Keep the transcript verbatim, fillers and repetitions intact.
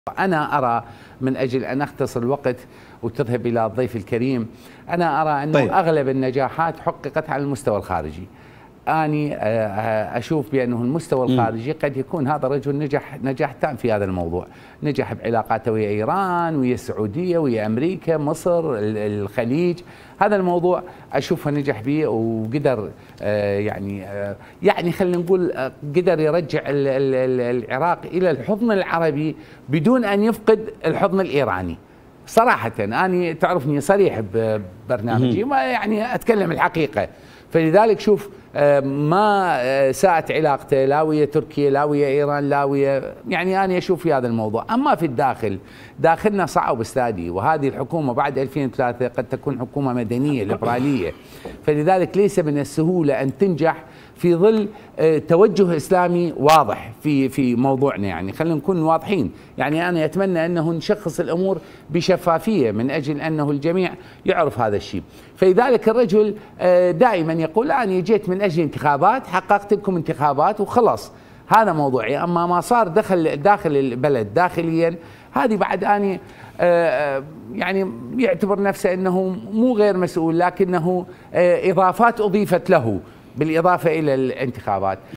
أنا أرى من أجل أن أختصر الوقت وتذهب إلى الضيف الكريم، أنا أرى أنه طيب. أغلب النجاحات حققت على المستوى الخارجي. أني أشوف بأنه المستوى الخارجي قد يكون هذا الرجل نجح نجاح تام في هذا الموضوع، نجح بعلاقاته ويا إيران ويا السعودية ويا أمريكا مصر الخليج، هذا الموضوع أشوفه نجح به وقدر يعني يعني خلينا نقول قدر يرجع العراق إلى الحضن العربي بدون أن يفقد الحضن الإيراني. صراحة أنا تعرفني صريح ببرنامجي، ما يعني أتكلم الحقيقة. فلذلك شوف ما ساءت علاقته لا ويا تركيا لا ويا ايران لا ويا، يعني انا اشوف في هذا الموضوع. اما في الداخل، داخلنا صعب استاذي، وهذه الحكومه بعد ألفين وثلاثة قد تكون حكومه مدنيه ليبراليه، فلذلك ليس من السهوله ان تنجح في ظل توجه اسلامي واضح في في موضوعنا. يعني خلينا نكون واضحين، يعني انا اتمنى انه نشخص الامور بشفافيه من اجل انه الجميع يعرف هذا الشيء. فلذلك الرجل دائما يقول انا جيت من اجل انتخابات، حققت لكم انتخابات وخلاص، هذا موضوعي. اما ما صار دخل داخل البلد داخليا، هذه بعد اني يعني يعتبر نفسه انه مو غير مسؤول، لكنه اضافات اضيفت له بالاضافه الى الانتخابات.